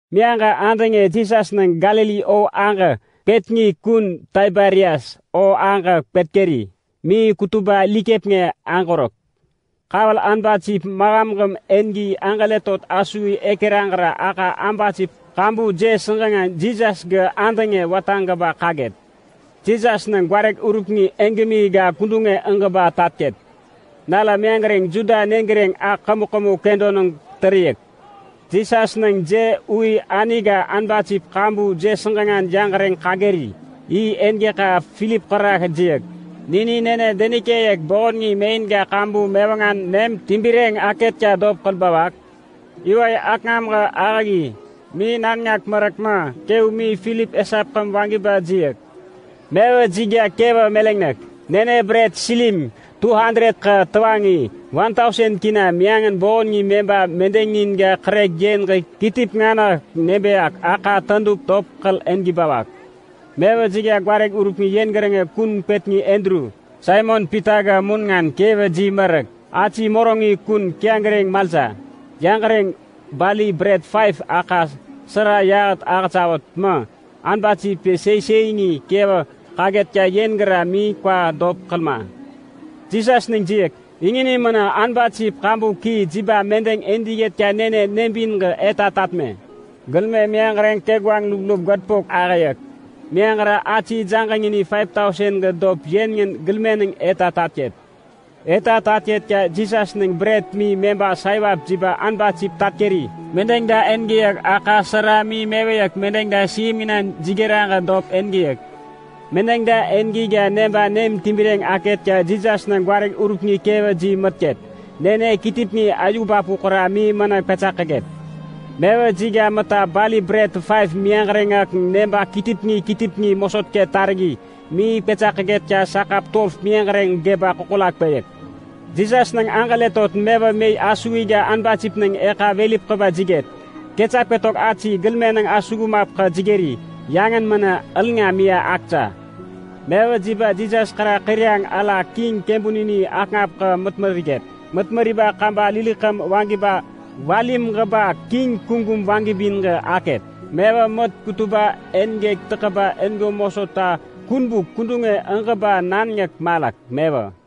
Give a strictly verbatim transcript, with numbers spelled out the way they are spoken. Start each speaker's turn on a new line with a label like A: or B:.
A: mianga andenge Jesus nang Galili o anga petngi kun Tiberias o anga petkeri mi kutuba likepnge angorok. Kawal anbacip magamgam engi angaletot asui ekerangra aka ambacip kambu je sengangan Jesus ga andenge watanga ba kaget. Jesus nang warek urupni engemi ga kundunge enggaba tatket. Nala mengreng Juda nengreng a kamu kamu kendo nang teriek. Jesus nang je ui aniga anbacip kambu je sengangan jangreng kageri. I engeka Philip kara kajek. Nini nene denikeyek bongi main ga kambu mewangan nem timbireng aketja dop kalbawak. Iwai akam ga agi. Mi nanyak marakma keu mi Philip esap kam wangi ba jiek. Mewa jigya kewa melengnek. Nene bread silim two hundred ka tawangi. one thousand kina miangan bongi memba mendengin ga krek jen ga kitip ngana nebeak aka tanduk top kal engi bawak. Mewa jigya gwarek urupni yen gerenge kun petni Andrew. Simon Pitaga mungan kewa ji marak. Aci morongi kun kiangereng malsa. Yangereng bali bread five aka sera yaat aka cawat ma. Anbaci pe sei sei ini kewa kaget ya yen gera mi kwa dop kalma. Jesus ning jiek. Ingini mana anbaci kambu ki jiba mendeng endiget ya nene nembin ga eta tatme. Gelme miangereng kegwang nublub godpok arayak. Miangra aci janggang ini five thousand ga dop yen ngin gelmeneng eta tatket. Eta tatket ya Jesus ning bread mi memba saywap jiba anbacip tatkeri. Mendeng da engiyak aka sera mi meweyak mendeng da siminan jigeranga dop engiyak. Mendeng da engiga nemba nem timbireng aket ya Jesus nang gwarek urupni kewa ji matket. Nene kitipni ayuba pukora mi mana pecakaget. Mewa jiga mata bali bread five miangrengak nemba kitipni kitipni mosot ke targi. Mi pecakaget ya sakap twelve miangreng geba kukulak peyek. Jesus nang angaletot mewa mei asuiga anbacip nang eka velip keba jiget. Kecap petok aci gelme nang asugumap ka jigeri. Yangan mana alnga mia akca. Mewa jiba Jesus kara keriang ala king kembunini akngap ka matmeriget. Matmeriba kamba lilikam wangiba walim gaba king kungum wangibin ga aket. Mewa mat kutuba engek tekaba engo mosota kunbuk kundunge anggaba nanyak malak mewa.